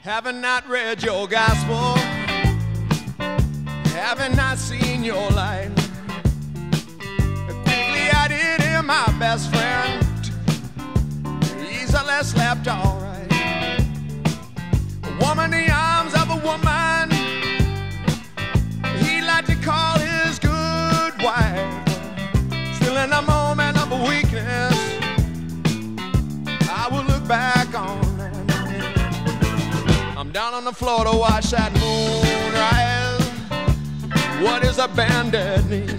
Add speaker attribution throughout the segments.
Speaker 1: Having not read your gospel, having not seen your light. Quickly I did him my best friend, easily slept alright. A woman in the arms of a woman, he liked to call his good wife. Still in a moment of weakness, I will look back on that. I'm down on the floor to watch that moon rise. What does a bandit need?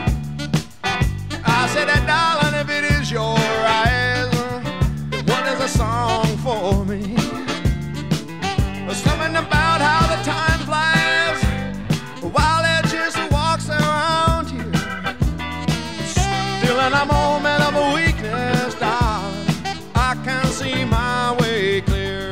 Speaker 1: I said that, darling, if it is your eyes, then what is a song for me? Something about how the time flies while it just walks around you. Still in a moment of weakness, darling, I can see my way clear.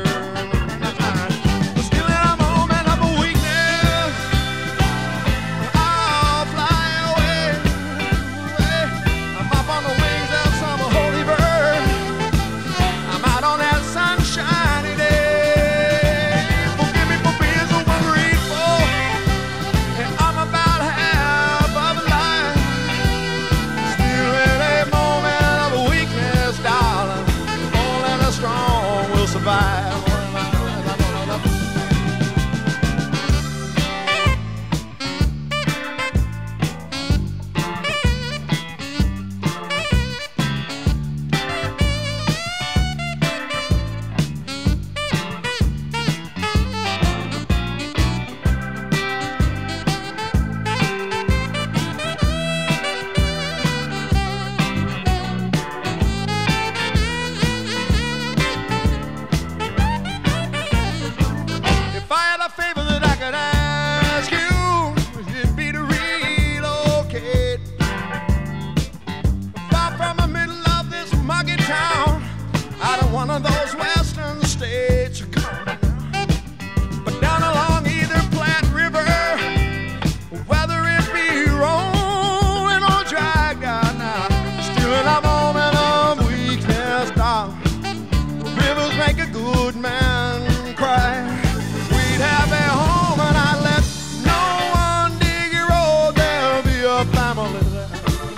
Speaker 1: One of those western states, but down along either Platte River, whether it be rolling or dragged out now, still in a moment of weakness, darling, rivers make a good man cry. We'd have a home and I'd let no one dig your road. There'll be a family there.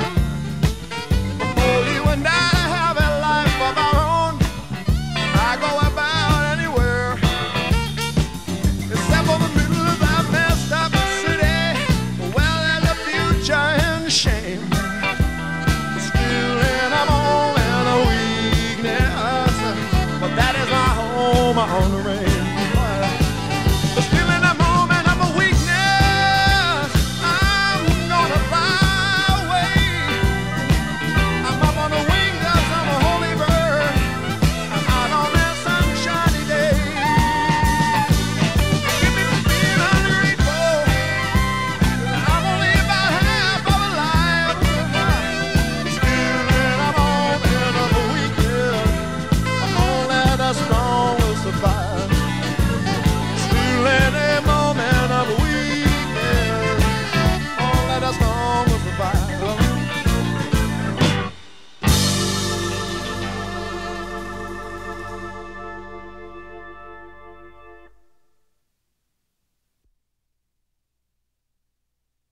Speaker 1: Oh, you and I have a life of our own. I go about anywhere except for the middle of that messed up city. Well, there's a future and shame. Still in a moment of weakness, but that is my home on the range.